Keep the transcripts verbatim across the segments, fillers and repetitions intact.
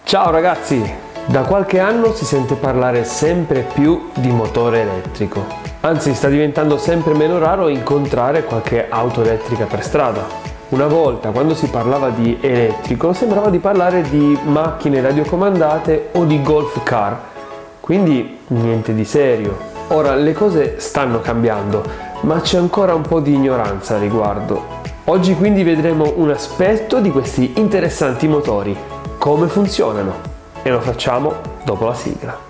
Ciao ragazzi! Da qualche anno si sente parlare sempre più di motore elettrico. Anzi, sta diventando sempre meno raro incontrare qualche auto elettrica per strada. Una volta, quando si parlava di elettrico, sembrava di parlare di macchine radiocomandate o di golf car. Quindi niente di serio. Ora le cose stanno cambiando, ma c'è ancora un po' di ignoranza a riguardo. Oggi quindi vedremo un aspetto di questi interessanti motori, come funzionano, e lo facciamo dopo la sigla.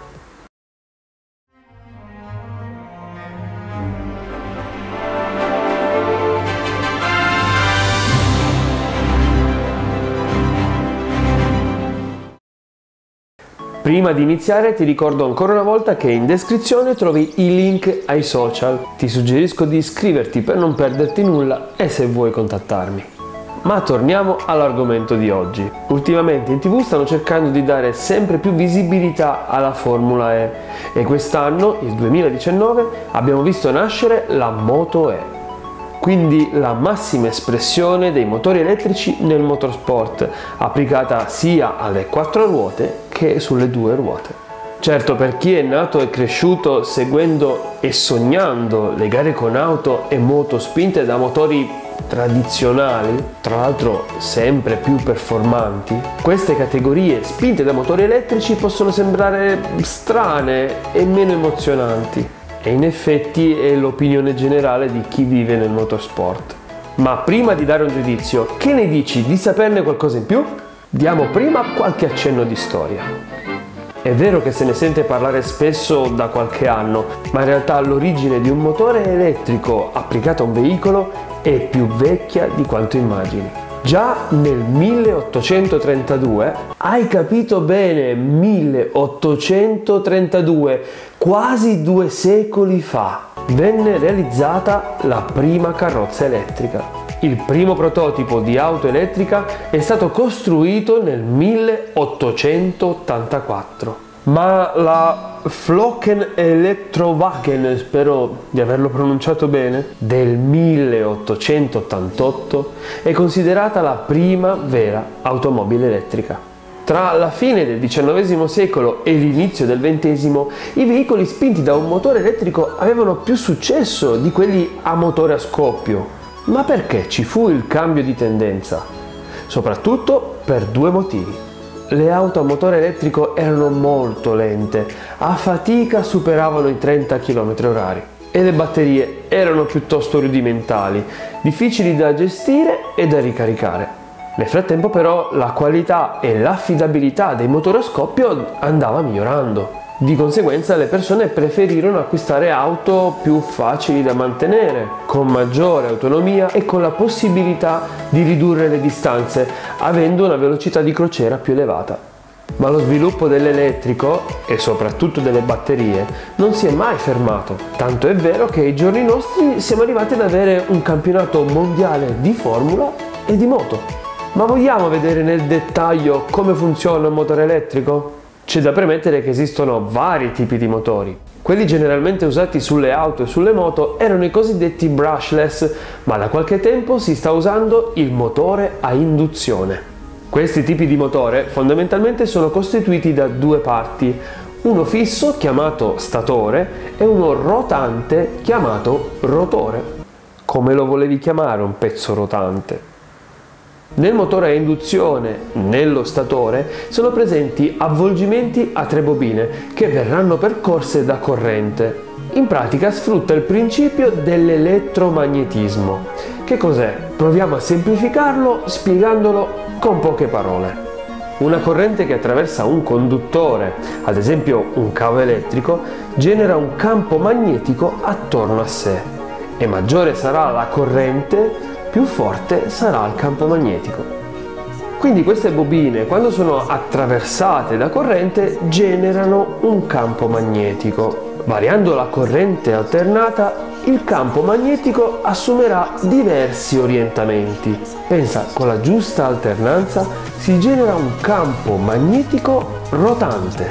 Prima di iniziare ti ricordo ancora una volta che in descrizione trovi i link ai social. Ti suggerisco di iscriverti per non perderti nulla e se vuoi contattarmi. Ma torniamo all'argomento di oggi. Ultimamente in tv stanno cercando di dare sempre più visibilità alla Formula E e quest'anno, il duemiladiciannove, abbiamo visto nascere la Moto E. Quindi la massima espressione dei motori elettrici nel motorsport, applicata sia alle quattro ruote che sulle due ruote. Certo, per chi è nato e cresciuto seguendo e sognando le gare con auto e moto spinte da motori tradizionali, tra l'altro sempre più performanti, queste categorie spinte da motori elettrici possono sembrare strane e meno emozionanti. E in effetti è l'opinione generale di chi vive nel motorsport. Ma prima di dare un giudizio, che ne dici di saperne qualcosa in più? Diamo prima qualche accenno di storia. È vero che se ne sente parlare spesso da qualche anno, ma in realtà l'origine di un motore elettrico applicato a un veicolo è più vecchia di quanto immagini. Già nel milleottocentotrentadue, hai capito bene, milleottocentotrentadue, quasi due secoli fa, venne realizzata la prima carrozza elettrica. Il primo prototipo di auto elettrica è stato costruito nel milleottocentottantaquattro. Ma la Flocken Elektrowagen, spero di averlo pronunciato bene, del milleottocentottantotto è considerata la prima vera automobile elettrica. Tra la fine del diciannovesimo secolo e l'inizio del ventesimo, i veicoli spinti da un motore elettrico avevano più successo di quelli a motore a scoppio. Ma perché ci fu il cambio di tendenza? Soprattutto per due motivi. Le auto a motore elettrico erano molto lente, a fatica superavano i trenta chilometri orari e le batterie erano piuttosto rudimentali, difficili da gestire e da ricaricare. Nel frattempo però la qualità e l'affidabilità dei motori a scoppio andava migliorando. Di conseguenza le persone preferirono acquistare auto più facili da mantenere, con maggiore autonomia e con la possibilità di ridurre le distanze, avendo una velocità di crociera più elevata. Ma lo sviluppo dell'elettrico, e soprattutto delle batterie, non si è mai fermato. Tanto è vero che ai giorni nostri siamo arrivati ad avere un campionato mondiale di formula e di moto. Ma vogliamo vedere nel dettaglio come funziona un motore elettrico? C'è da premettere che esistono vari tipi di motori. Quelli generalmente usati sulle auto e sulle moto erano i cosiddetti brushless, ma da qualche tempo si sta usando il motore a induzione. Questi tipi di motore fondamentalmente sono costituiti da due parti, uno fisso chiamato statore e uno rotante chiamato rotore. Come lo volevi chiamare un pezzo rotante? Nel motore a induzione, nello statore, sono presenti avvolgimenti a tre bobine che verranno percorse da corrente. In pratica sfrutta il principio dell'elettromagnetismo. Che cos'è? Proviamo a semplificarlo spiegandolo con poche parole. Una corrente che attraversa un conduttore, ad esempio un cavo elettrico, genera un campo magnetico attorno a sé. E maggiore sarà la corrente, più forte sarà il campo magnetico. Quindi queste bobine, quando sono attraversate da corrente, generano un campo magnetico. Variando la corrente alternata, il campo magnetico assumerà diversi orientamenti. Pensa, con la giusta alternanza si genera un campo magnetico rotante.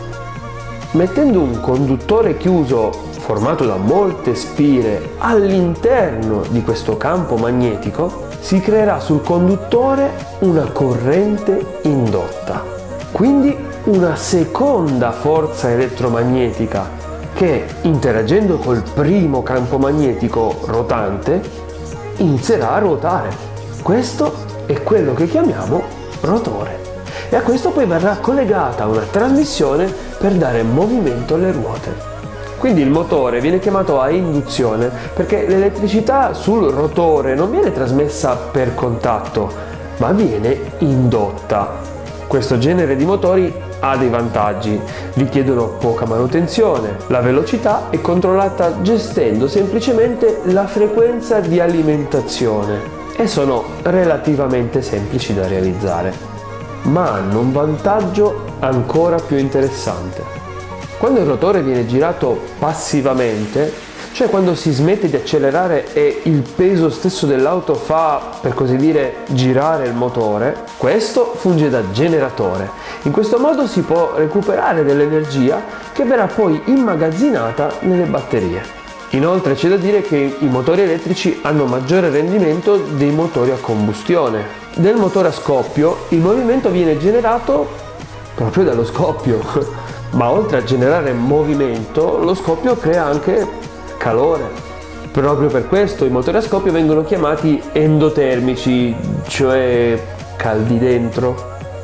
Mettendo un conduttore chiuso formato da molte spire all'interno di questo campo magnetico, si creerà sul conduttore una corrente indotta. quindi una seconda forza elettromagnetica che, interagendo col primo campo magnetico rotante, inizierà a ruotare. Questo è quello che chiamiamo rotore. E a questo poi verrà collegata una trasmissione per dare movimento alle ruote. Quindi il motore viene chiamato a induzione perché l'elettricità sul rotore non viene trasmessa per contatto, ma viene indotta. Questo genere di motori ha dei vantaggi: richiedono poca manutenzione, la velocità è controllata gestendo semplicemente la frequenza di alimentazione e sono relativamente semplici da realizzare. Ma hanno un vantaggio ancora più interessante. Quando il rotore viene girato passivamente, cioè quando si smette di accelerare e il peso stesso dell'auto fa, per così dire, girare il motore, questo funge da generatore. In questo modo si può recuperare dell'energia che verrà poi immagazzinata nelle batterie. Inoltre c'è da dire che i motori elettrici hanno maggiore rendimento dei motori a combustione. Nel motore a scoppio il movimento viene generato proprio dallo scoppio. Ma oltre a generare movimento, lo scoppio crea anche calore. Proprio per questo i motori a scoppio vengono chiamati endotermici, cioè caldi dentro.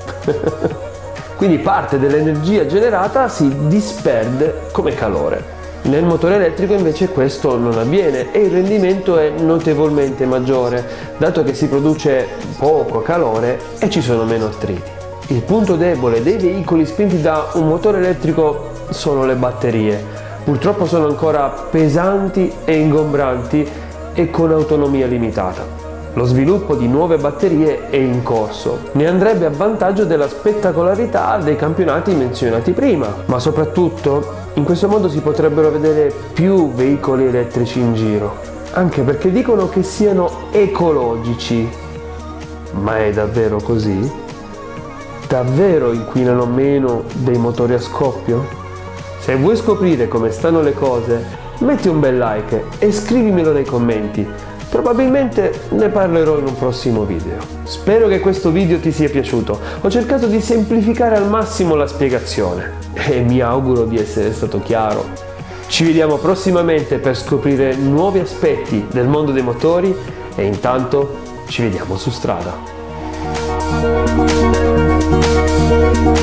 Quindi parte dell'energia generata si disperde come calore. Nel motore elettrico invece questo non avviene e il rendimento è notevolmente maggiore, dato che si produce poco calore e ci sono meno attriti. Il punto debole dei veicoli spinti da un motore elettrico sono le batterie. Purtroppo sono ancora pesanti e ingombranti e con autonomia limitata. Lo sviluppo di nuove batterie è in corso. Ne andrebbe a vantaggio della spettacolarità dei campionati menzionati prima, ma soprattutto in questo modo si potrebbero vedere più veicoli elettrici in giro, anche perché dicono che siano ecologici. Ma è davvero così? Davvero inquinano meno dei motori a scoppio? Se vuoi scoprire come stanno le cose, metti un bel like e scrivimelo nei commenti. Probabilmente ne parlerò in un prossimo video. Spero che questo video ti sia piaciuto. Ho cercato di semplificare al massimo la spiegazione e mi auguro di essere stato chiaro. Ci vediamo prossimamente per scoprire nuovi aspetti del mondo dei motori e intanto ci vediamo su strada.